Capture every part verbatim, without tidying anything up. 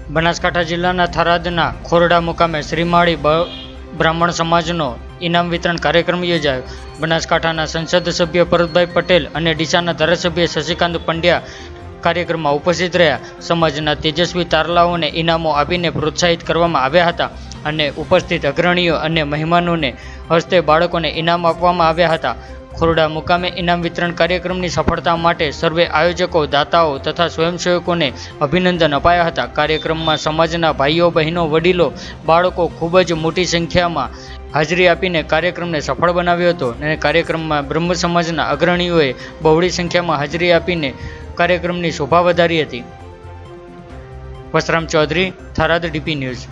બનાસકાંઠા જિલ્લાના થરાદના ખોરડા મુકામે શ્રીમાળી બ્રાહ્મણ સમાજનો ઇનામ વિતરણ કાર્યક્રમ યોજાયો। બનાસકાંઠાના સંસદ સભ્ય ભરતભાઈ પટેલ અને ડીસાના ધારાસભ્ય શશિકાંત પંડ્યા કાર્યક્રમમાં ઉપસ્થિત રહ્યા। સમાજના તેજસ્વી તારલાઓને ઇનામો આપીને પ્રોત્સાહિત કરવામાં આવ્યા હતા અને ઉપસ્થિત અગ્રણીઓ અને મહેમાનોને હસ્તે બાળકોને ઇનામ આપવામાં આવ્યા હતા। ખોરડા મુકામે ઇનામ વિતરણ કાર્યક્રમની સફળતા માટે સર્વે આયોજકો, દાતાઓ તથા સ્વયંસેવકોને અભિનંદન અપાયા હતા। કાર્યક્રમમાં સમાજના ભાઈઓ, બહેનો, વડીલો, બાળકો ખૂબ જ મોટી સંખ્યામાં હાજરી આપીને કાર્યક્રમને સફળ બનાવ્યો હતો અને કાર્યક્રમમાં બ્રહ્મ સમાજના અગ્રણીઓએ બહોળી સંખ્યામાં હાજરી આપીને કાર્યક્રમની શોભા વધારી હતી। Vasram Chaudhari, Tharad, DP news.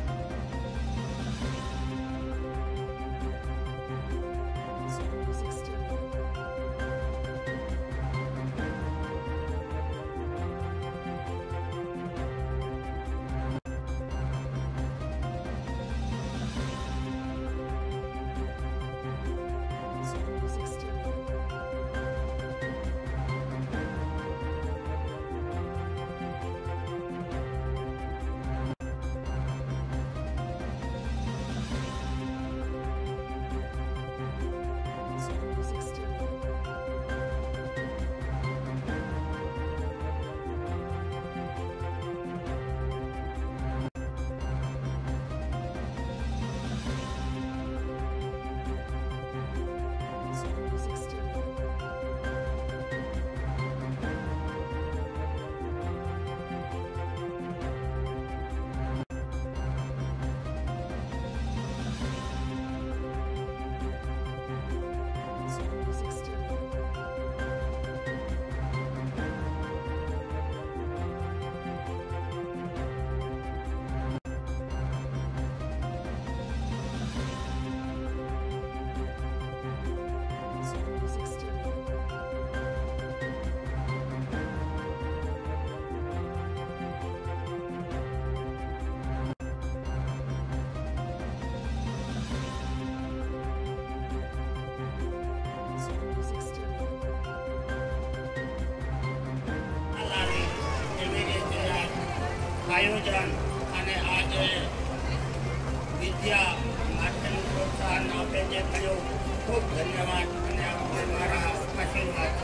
આયોજન અને આજે વિદ્યા માટેનું પ્રોત્સાહન આપે જે કર્યું, ખૂબ ધન્યવાદ અને આપણે મારા આશીર્વાદ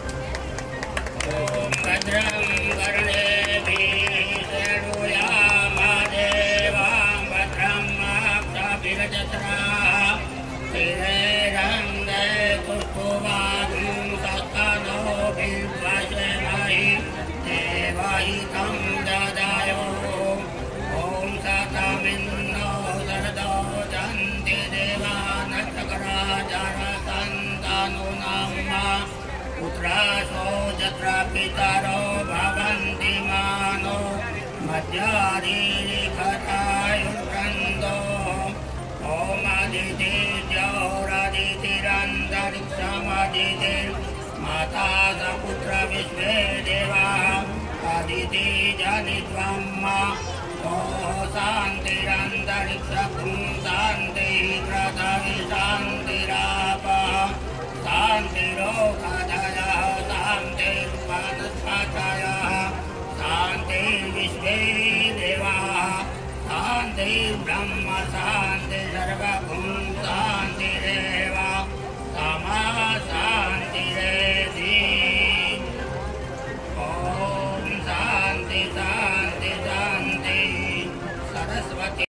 છે। ઓમ ભદ્રં વર્ણેભિઃ શૃણુયામા દેવાઃ ભદ્રં માક્ષાભિરજત્રાઃ સ્थिरैरङ्गै पुष्पवागुं सत्तनो विश्वसेमहि देवाहितं ददायो। ॐ सतमिन्नो सरदो जन्ति देवानक्षकराजरसन्तानुनाम्मा पुत्रासो यत्र पितरो भवन्ति मानो मध्यादिखतायुर्वृन्दो। ॐ अदितिर्योरदितिरन्तरिक्षमदितिर् माता स पुत्र विश्वे देवाः अदितिजनित्वम्मा। ॐ शान्तिरन्तरिक्षं शान्तिः पृथिवी शान्तिरापः शान्तिरोषधयः शान्तिर्वनस्पतयः शान्तिर्विश्वे देवाः शान्तिर्ब्रह्म शान्ति सर्वभूत शान्तिरेव मा शान्तिरेधि। ॐ शान्ति शान्ति शान्ति सरस्वती।